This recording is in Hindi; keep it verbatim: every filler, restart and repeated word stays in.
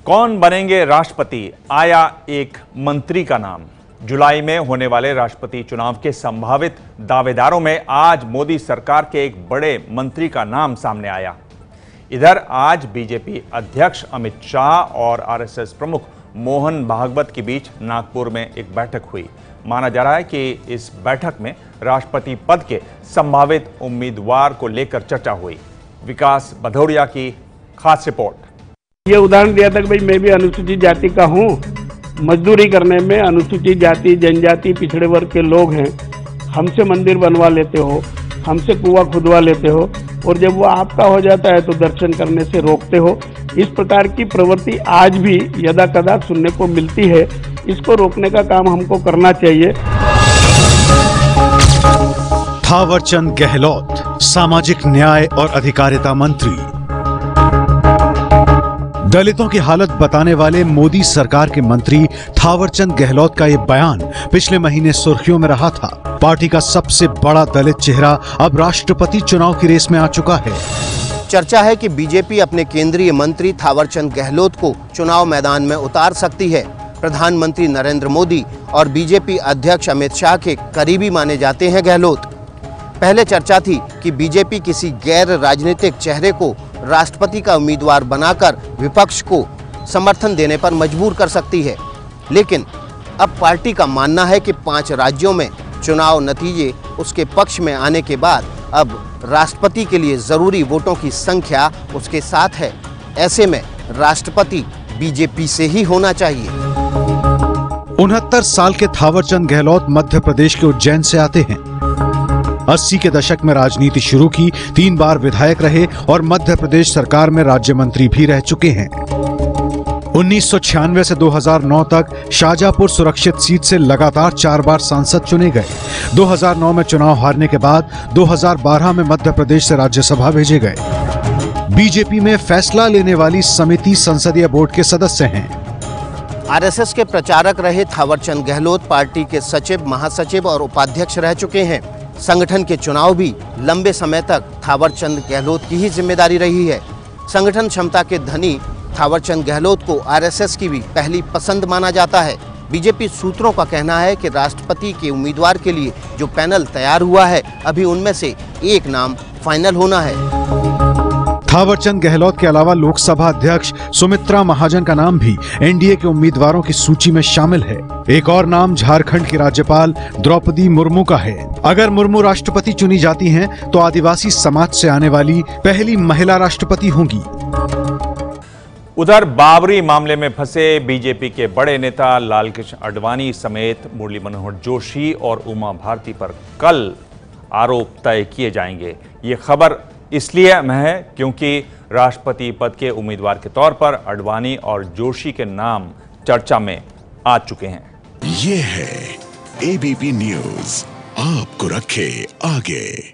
कौन बनेंगे राष्ट्रपति, आया एक मंत्री का नाम। जुलाई में होने वाले राष्ट्रपति चुनाव के संभावित दावेदारों में आज मोदी सरकार के एक बड़े मंत्री का नाम सामने आया। इधर आज बीजेपी अध्यक्ष अमित शाह और आरएसएस प्रमुख मोहन भागवत के बीच नागपुर में एक बैठक हुई। माना जा रहा है कि इस बैठक में राष्ट्रपति पद के संभावित उम्मीदवार को लेकर चर्चा हुई। विकास भदौरिया की खास रिपोर्ट। ये उदाहरण दिया था कि भाई मैं भी अनुसूचित जाति का हूँ, मजदूरी करने में अनुसूचित जाति जनजाति पिछड़े वर्ग के लोग हैं, हमसे मंदिर बनवा लेते हो, हमसे कुआं खुदवा लेते हो और जब वो आपका हो जाता है तो दर्शन करने से रोकते हो। इस प्रकार की प्रवृत्ति आज भी यदा कदा सुनने को मिलती है। इसको रोकने का काम हमको करना चाहिए। थावरचंद गहलोत, सामाजिक न्याय और अधिकारिता मंत्री। दलितों की हालत बताने वाले मोदी सरकार के मंत्री थावरचंद गहलोत का ये बयान पिछले महीने सुर्खियों में रहा था। पार्टी का सबसे बड़ा दलित चेहरा अब राष्ट्रपति चुनाव की रेस में आ चुका है। चर्चा है कि बीजेपी अपने केंद्रीय मंत्री थावरचंद गहलोत को चुनाव मैदान में उतार सकती है। प्रधानमंत्री नरेंद्र मोदी और बीजेपी अध्यक्ष अमित शाह के करीबी माने जाते हैं गहलोत। पहले चर्चा थी कि बीजेपी किसी गैर राजनीतिक चेहरे को राष्ट्रपति का उम्मीदवार बनाकर विपक्ष को समर्थन देने पर मजबूर कर सकती है, लेकिन अब पार्टी का मानना है कि पांच राज्यों में चुनाव नतीजे उसके पक्ष में आने के बाद अब राष्ट्रपति के लिए जरूरी वोटों की संख्या उसके साथ है। ऐसे में राष्ट्रपति बीजेपी से ही होना चाहिए। उनहत्तर साल के थावरचंद गहलोत मध्य प्रदेश के उज्जैन से आते हैं। अस्सी के दशक में राजनीति शुरू की, तीन बार विधायक रहे और मध्य प्रदेश सरकार में राज्य मंत्री भी रह चुके हैं। उन्नीस सौ छियानवे से दो हज़ार नौ तक शाहजहांपुर सुरक्षित सीट से लगातार चार बार सांसद चुने गए। दो हज़ार नौ में चुनाव हारने के बाद दो हज़ार बारह में मध्य प्रदेश से राज्यसभा भेजे गए। बीजेपी में फैसला लेने वाली समिति संसदीय बोर्ड के सदस्य हैं। आरएसएस के प्रचारक रहे थावरचंद गहलोत पार्टी के सचिव, महासचिव और उपाध्यक्ष रह चुके हैं। संगठन के चुनाव भी लंबे समय तक थावरचंद गहलोत की ही जिम्मेदारी रही है। संगठन क्षमता के धनी थावरचंद गहलोत को आरएसएस की भी पहली पसंद माना जाता है। बीजेपी सूत्रों का कहना है कि राष्ट्रपति के उम्मीदवार के लिए जो पैनल तैयार हुआ है, अभी उनमें से एक नाम फाइनल होना है। थावरचंद गहलोत के अलावा लोकसभा अध्यक्ष सुमित्रा महाजन का नाम भी एनडीए के उम्मीदवारों की सूची में शामिल है। एक और नाम झारखंड की राज्यपाल द्रौपदी मुर्मू का है। अगर मुर्मू राष्ट्रपति चुनी जाती हैं, तो आदिवासी समाज से आने वाली पहली महिला राष्ट्रपति होंगी। उधर बाबरी मामले में फंसे बीजेपी के बड़े नेता लालकृष्ण आडवाणी समेत मुरली मनोहर जोशी और उमा भारती पर कल आरोप तय किए जाएंगे। ये खबर इसलिए अहम है क्योंकि राष्ट्रपति पद के उम्मीदवार के तौर पर आडवाणी और जोशी के नाम चर्चा में आ चुके हैं। ये है एबीपी न्यूज़, आपको रखे आगे।